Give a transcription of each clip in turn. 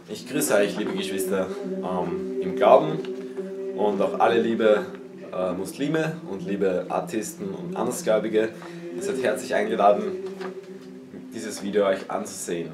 Ich grüße euch, liebe Geschwister, im Glauben und auch alle liebe Muslime und liebe Atheisten und Andersgläubige. Ihr seid herzlich eingeladen, dieses Video euch anzusehen.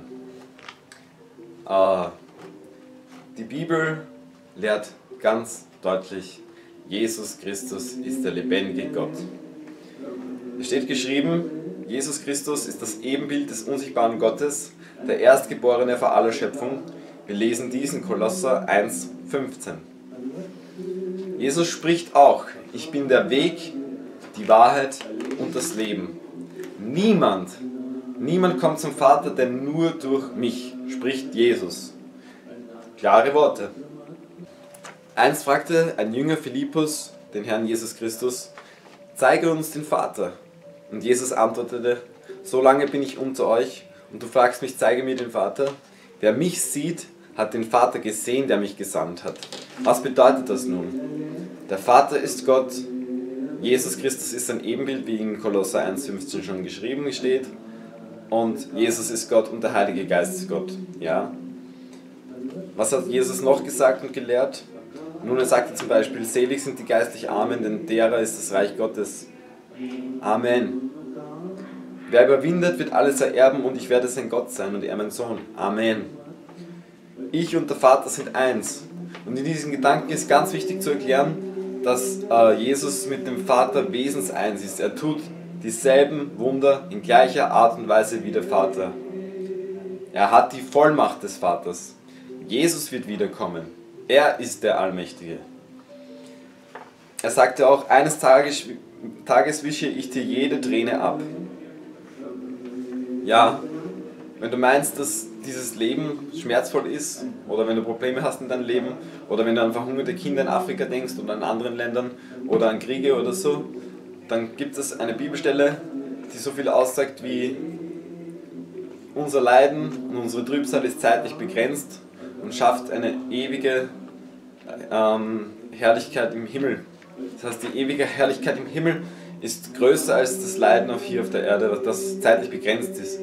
Die Bibel lehrt ganz deutlich, Jesus Christus ist der lebendige Gott. Es steht geschrieben, Jesus Christus ist das Ebenbild des unsichtbaren Gottes, der Erstgeborene vor aller Schöpfung. Wir lesen dies in Kolosser 1,15. Jesus spricht auch, ich bin der Weg, die Wahrheit und das Leben. Niemand kommt zum Vater, denn nur durch mich, spricht Jesus. Klare Worte. Einst fragte ein Jünger Philippus den Herrn Jesus Christus, zeige uns den Vater. Und Jesus antwortete, so lange bin ich unter euch und du fragst mich, zeige mir den Vater. Wer mich sieht, hat den Vater gesehen, der mich gesandt hat. Was bedeutet das nun? Der Vater ist Gott, Jesus Christus ist ein Ebenbild, wie in Kolosser 1,15 schon geschrieben steht, und Jesus ist Gott und der Heilige Geist ist Gott. Ja. Was hat Jesus noch gesagt und gelehrt? Nun, er sagte zum Beispiel, selig sind die geistlich Armen, denn derer ist das Reich Gottes. Amen. Wer überwindet, wird alles ererben und ich werde sein Gott sein und er mein Sohn. Amen. Ich und der Vater sind eins. Und in diesem Gedanken ist ganz wichtig zu erklären, dass Jesus mit dem Vater wesenseins ist. Er tut dieselben Wunder in gleicher Art und Weise wie der Vater. Er hat die Vollmacht des Vaters. Jesus wird wiederkommen. Er ist der Allmächtige. Er sagte auch, eines Tages wische ich dir jede Träne ab. Ja, wenn du meinst, dass dieses Leben schmerzvoll ist, oder wenn du Probleme hast in deinem Leben, oder wenn du an verhungerte Kinder in Afrika denkst oder in anderen Ländern oder an Kriege oder so, dann gibt es eine Bibelstelle, die so viel aussagt wie unser Leiden und unsere Trübsal ist zeitlich begrenzt und schafft eine ewige Herrlichkeit im Himmel. Das heißt, die ewige Herrlichkeit im Himmel ist größer als das Leiden hier auf der Erde, das zeitlich begrenzt ist.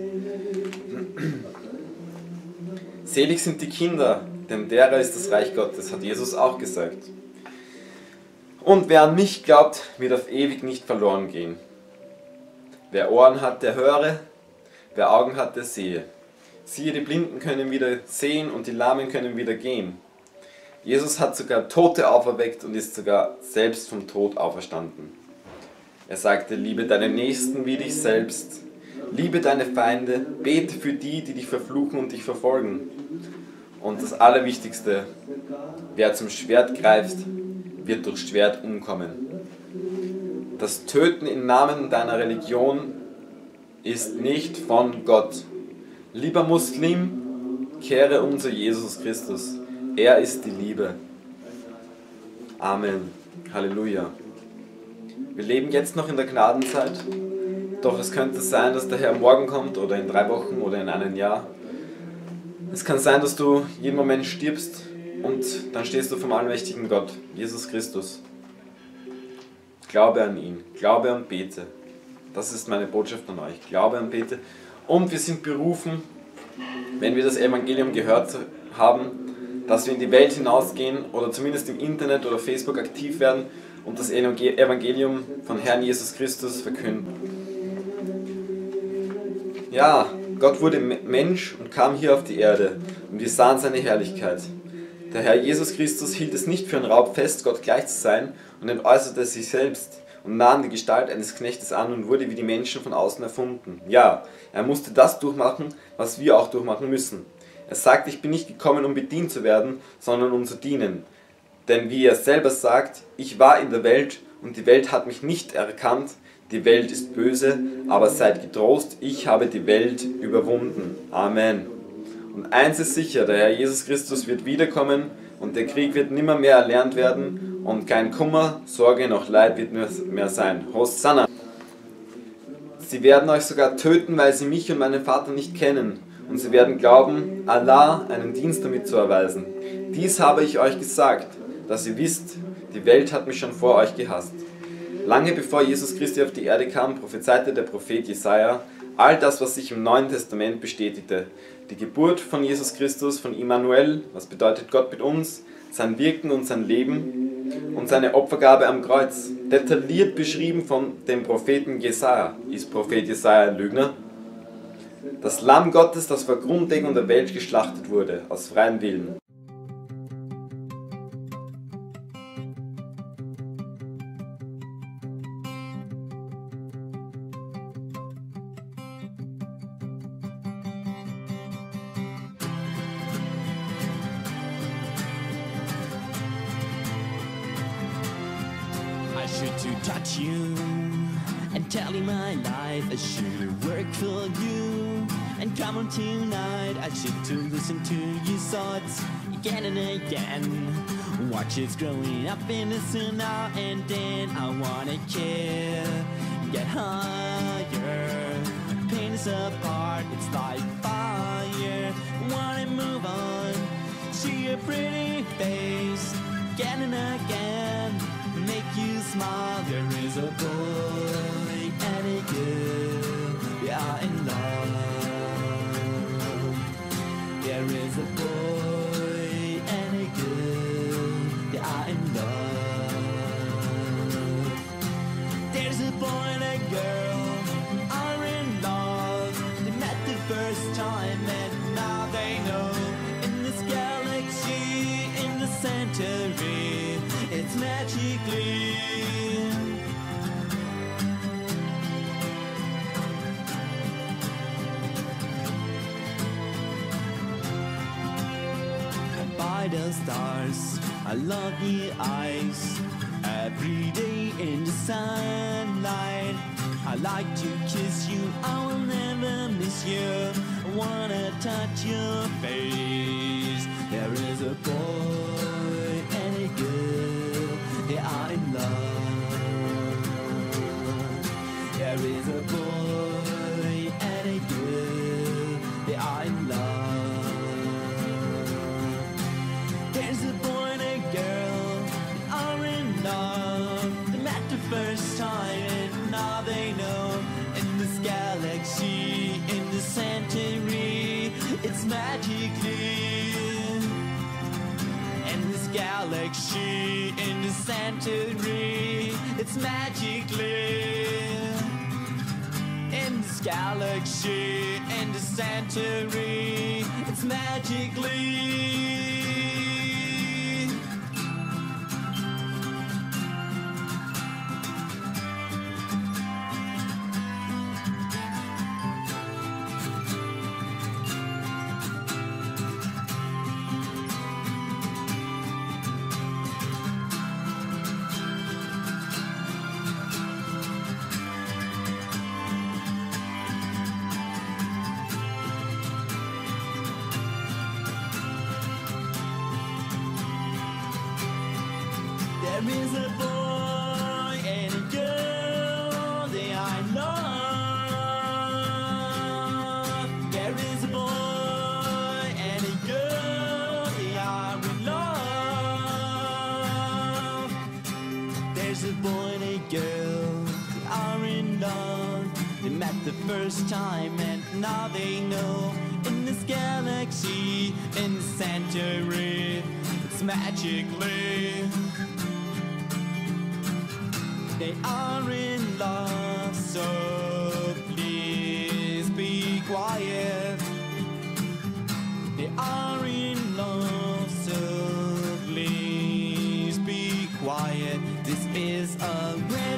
Selig sind die Kinder, denn derer ist das Reich Gottes, hat Jesus auch gesagt. Und wer an mich glaubt, wird auf ewig nicht verloren gehen. Wer Ohren hat, der höre, wer Augen hat, der sehe. Siehe, die Blinden können wieder sehen und die Lahmen können wieder gehen. Jesus hat sogar Tote auferweckt und ist sogar selbst vom Tod auferstanden. Er sagte, liebe deinen Nächsten wie dich selbst. Liebe deine Feinde, bete für die, die dich verfluchen und dich verfolgen. Und das Allerwichtigste, wer zum Schwert greift, wird durch Schwert umkommen. Das Töten im Namen deiner Religion ist nicht von Gott. Lieber Muslim, kehre um zu Jesus Christus. Er ist die Liebe. Amen. Halleluja. Wir leben jetzt noch in der Gnadenzeit. Doch es könnte sein, dass der Herr morgen kommt oder in 3 Wochen oder in einem Jahr. Es kann sein, dass du jeden Moment stirbst und dann stehst du vom allmächtigen Gott, Jesus Christus. Glaube an ihn, glaube und bete. Das ist meine Botschaft an euch. Glaube und bete. Und wir sind berufen, wenn wir das Evangelium gehört haben, dass wir in die Welt hinausgehen oder zumindest im Internet oder Facebook aktiv werden und das Evangelium von Herrn Jesus Christus verkünden. Ja, Gott wurde Mensch und kam hier auf die Erde und wir sahen seine Herrlichkeit. Der Herr Jesus Christus hielt es nicht für einen Raub fest, Gott gleich zu sein und entäußerte sich selbst und nahm die Gestalt eines Knechtes an und wurde wie die Menschen von außen erfunden. Ja, er musste das durchmachen, was wir auch durchmachen müssen. Er sagte, ich bin nicht gekommen, um bedient zu werden, sondern um zu dienen. Denn wie er selber sagt, ich war in der Welt und die Welt hat mich nicht erkannt, die Welt ist böse, aber seid getrost, ich habe die Welt überwunden. Amen. Und eins ist sicher, der Herr Jesus Christus wird wiederkommen und der Krieg wird nimmer mehr erlernt werden und kein Kummer, Sorge noch Leid wird mehr sein. Hosanna! Sie werden euch sogar töten, weil sie mich und meinen Vater nicht kennen. Und sie werden glauben, Allah einen Dienst damit zu erweisen. Dies habe ich euch gesagt, dass ihr wisst, die Welt hat mich schon vor euch gehasst. Lange bevor Jesus Christi auf die Erde kam, prophezeite der Prophet Jesaja all das, was sich im Neuen Testament bestätigte. Die Geburt von Jesus Christus, von Immanuel, was bedeutet Gott mit uns, sein Wirken und sein Leben und seine Opfergabe am Kreuz. Detailliert beschrieben von dem Propheten Jesaja. Ist Prophet Jesaja ein Lügner? Das Lamm Gottes, das vor Grundlegung der Welt geschlachtet wurde, aus freiem Willen. I should to touch you and tell you my life. I should work for you and come on tonight. I should to listen to your thoughts again and again. Watch it growing up in the sun now and then. I wanna care, get higher. Pain is apart, it's like fire. Wanna move on, see your pretty face again and again. Make you smile. There is a boy and a girl, they are in love. There is a boy and a girl, they are in love. There's a boy and a girl are in love. They met the first time and now they know. In this galaxy, in the century, it's magically. By the stars, I love your eyes. Every day in the sunlight, I like to kiss you, I will never miss you. I wanna touch your face. There is a boy and a girl, they are in love. There is a boy and a girl, they are in love. There's a boy and a girl, they are in love. They met the first time and now they know. In this galaxy, in the century, it's magically. In this galaxy, in the century, it's magically. In this galaxy, in the century, it's magically. There is a boy and a girl, they are in love. There is a boy and a girl, they are in love. There's a boy and a girl, they are in love. They met the first time and now they know. In this galaxy, in the century, it's magically. They are in love, so please be quiet. They are in love, so please be quiet. This is a